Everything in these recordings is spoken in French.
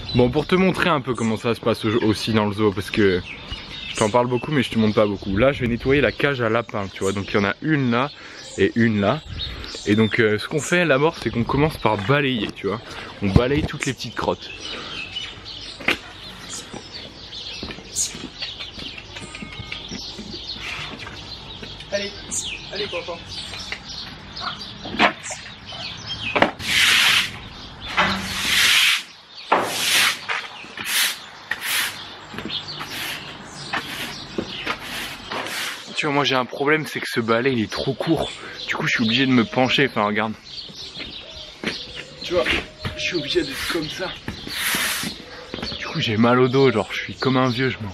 Bon, pour te montrer un peu comment ça se passe aussi dans le zoo, parce que je t'en parle beaucoup mais je te montre pas beaucoup. Là je vais nettoyer la cage à lapins, tu vois, donc il y en a une là et une là. Et donc ce qu'on fait d'abord c'est qu'on commence par balayer, tu vois. On balaye toutes les petites crottes. Allez, allez papa. Tu vois, moi j'ai un problème, c'est que ce balai il est trop court. Du coup je suis obligé de me pencher, enfin regarde. Tu vois, je suis obligé d'être comme ça. Du coup j'ai mal au dos, genre je suis comme un vieux, je m'en...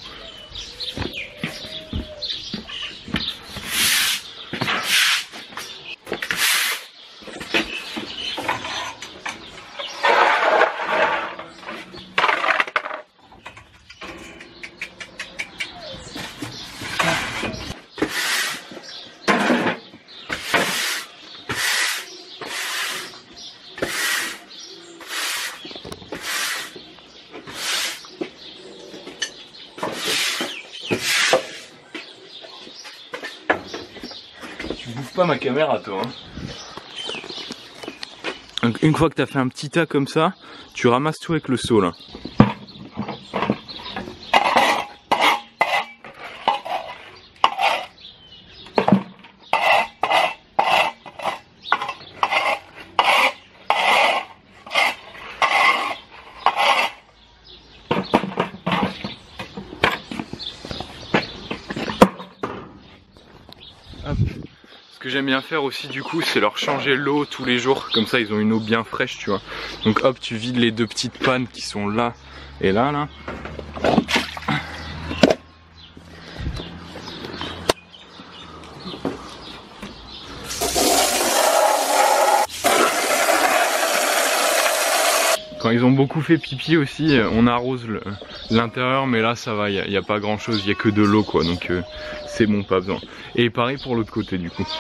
Tu bouffes pas ma caméra toi hein. Donc une fois que tu as fait un petit tas comme ça, tu ramasses tout avec le seau là. Hop. Ce que j'aime bien faire aussi du coup c'est leur changer l'eau tous les jours, comme ça ils ont une eau bien fraîche tu vois. Donc hop, tu vides les deux petites pannes qui sont là et là. Quand ils ont beaucoup fait pipi aussi, on arrose l'intérieur, mais là ça va, il n'y a pas grand chose, il n'y a que de l'eau quoi, donc c'est bon, pas besoin. Et pareil pour l'autre côté du coup.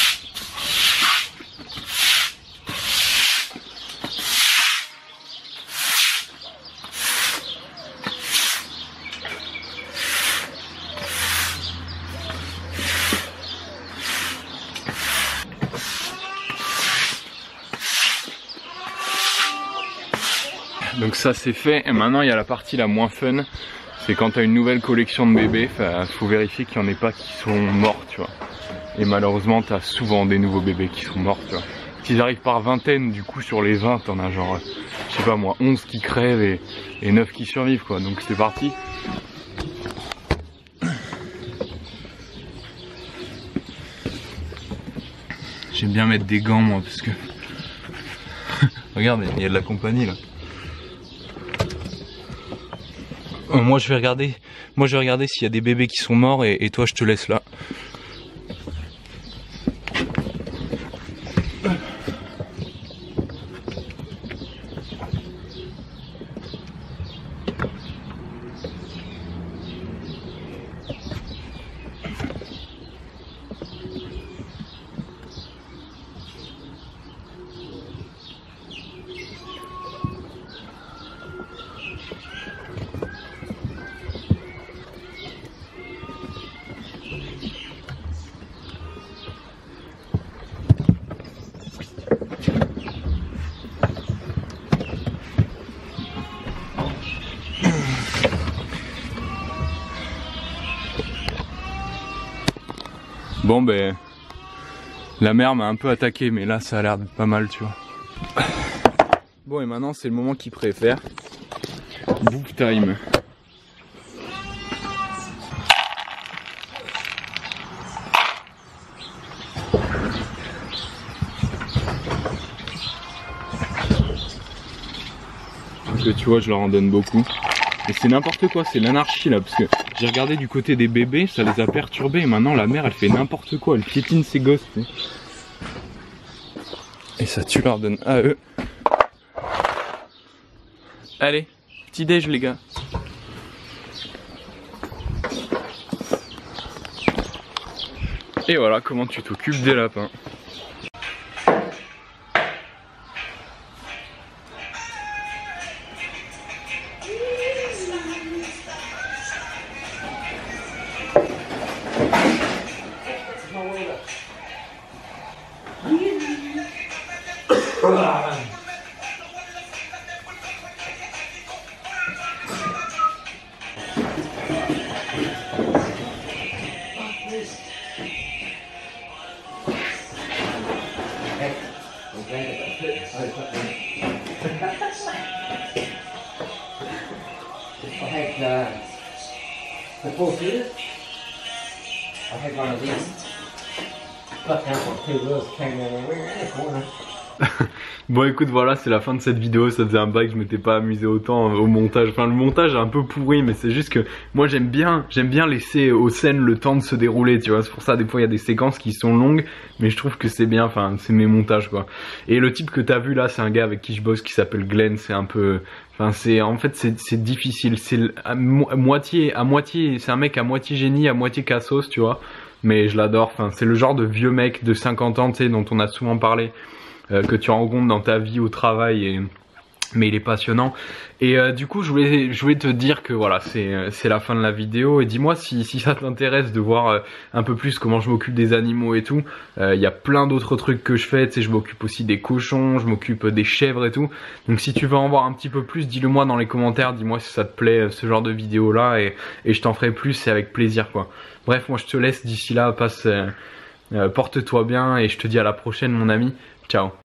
Donc ça c'est fait, et maintenant il y a la partie la moins fun, c'est quand tu as une nouvelle collection de bébés, faut vérifier qu'il n'y en ait pas qui sont morts tu vois. Et malheureusement tu as souvent des nouveaux bébés qui sont morts tu vois. S'ils arrivent par vingtaine, du coup sur les 20 t'en as genre, je sais pas moi, 11 qui crèvent et 9 qui survivent quoi, donc c'est parti. J'aime bien mettre des gants moi parce que... Regarde, il y a de la compagnie là. Moi je vais regarder s'il y a des bébés qui sont morts et toi je te laisse là. Bon ben, la mer m'a un peu attaqué, mais là ça a l'air d'être pas mal tu vois. Bon et maintenant c'est le moment qu'ils préfèrent. Book time. Donc tu vois je leur en donne beaucoup. Et c'est n'importe quoi, c'est l'anarchie là, parce que j'ai regardé du côté des bébés, ça les a perturbés, et maintenant la mère elle fait n'importe quoi, elle piétine ses gosses. Et ça tu leur donnes à eux. Allez, petit déj les gars. Et voilà comment tu t'occupes des lapins. The full suit. I had one of these. Got down for 2 wheels, came everywhere in the corner. Bon écoute, voilà, c'est la fin de cette vidéo. Ça faisait un bail que je m'étais pas amusé autant au montage. Enfin, le montage est un peu pourri, mais c'est juste que moi j'aime bien laisser aux scènes le temps de se dérouler, tu vois. C'est pour ça des fois il y a des séquences qui sont longues, mais je trouve que c'est bien, enfin c'est mes montages quoi. Et le type que t'as vu là, c'est un gars avec qui je bosse qui s'appelle Glenn. C'est un peu, enfin c'est difficile. C'est à moitié, c'est un mec à moitié génie, à moitié cassos, tu vois. Mais je l'adore. Enfin, c'est le genre de vieux mec de 50 ans, tu sais, dont on a souvent parlé. Que tu rencontres dans ta vie au travail, mais il est passionnant. Et du coup je voulais te dire que voilà, c'est la fin de la vidéo. Et dis-moi si ça t'intéresse de voir un peu plus comment je m'occupe des animaux et tout. Il y a plein d'autres trucs que je fais, tu sais, je m'occupe aussi des cochons, je m'occupe des chèvres et tout. Donc si tu veux en voir un petit peu plus, dis-le moi dans les commentaires, dis-moi si ça te plaît ce genre de vidéo là, et je t'en ferai plus, c'est avec plaisir quoi. Bref, moi je te laisse d'ici là, porte-toi bien et je te dis à la prochaine mon ami. Ciao.